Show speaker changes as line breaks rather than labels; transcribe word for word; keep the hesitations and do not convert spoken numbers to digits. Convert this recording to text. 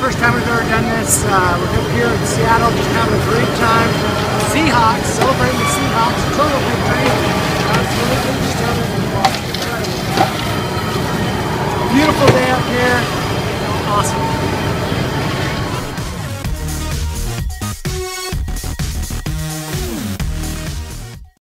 first time we've ever done this. Uh, we're up here in Seattle, just having a great time. Seahawks, celebrating the Seahawks, total victory. Absolutely, just having a beautiful day up here. Awesome.